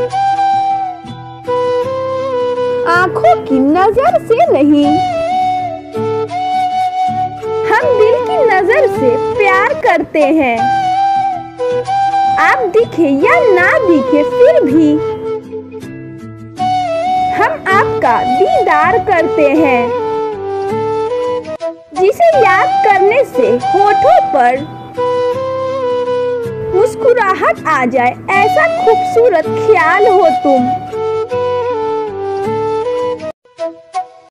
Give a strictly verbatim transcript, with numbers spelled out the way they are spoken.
आंखों की नजर से नहीं, हम दिल की नजर से प्यार करते हैं। आप दिखे या ना दिखे फिर भी हम आपका दीदार करते हैं। जिसे याद करने से होठों पर मुस्कुराहट आ जाए, ऐसा खूबसूरत ख्याल हो तुम।